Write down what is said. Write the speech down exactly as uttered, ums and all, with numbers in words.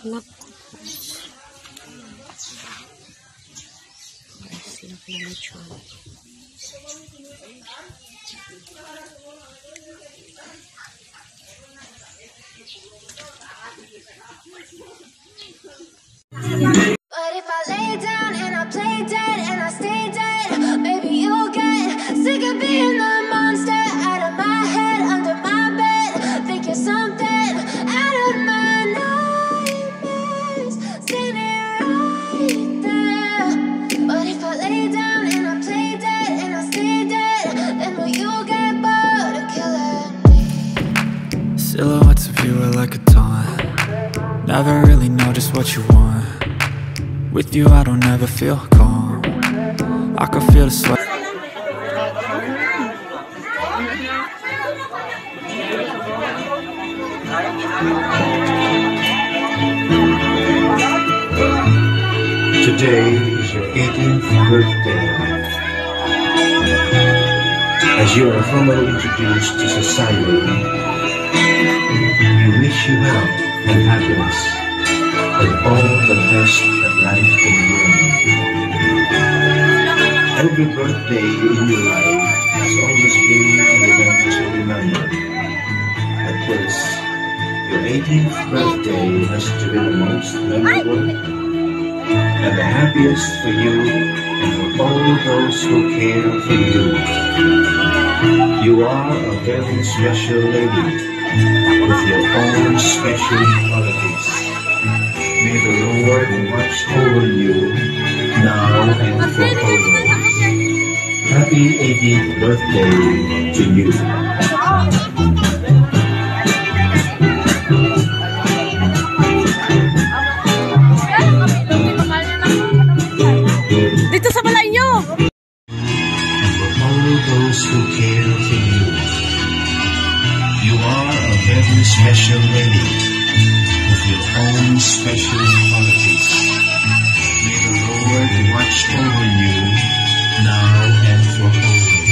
Hanap ko po. Ay, sila ko na lechon. But if I lay down and I play dead and I stay dead, maybe you'll get sick of being the monster out of my head, under my bed. Think you're something out of my nightmares, standing right there. But if I lay down and I play dead and I stay dead, then will you get bored of killing me? Silhouettes of you are like a taunt. Never really know just what you want. With you I don't ever feel calm. I can feel the sweat. Today is your eighteenth birthday. As you are formally introduced to society, we wish you health and happiness and all the best that life can bring. Every birthday in your life has always been an event to remember. But this, your eighteenth birthday has to be the most memorable and the happiest for you and for all those who care for you. You are a very special lady with your own special qualities. May the Lord watch over you now and for always. Happy eighteenth birthday to you. Dito sa balay nyo! And for all those who care for you. You are a very special lady with your own special qualities. May the Lord watch over you now and for always.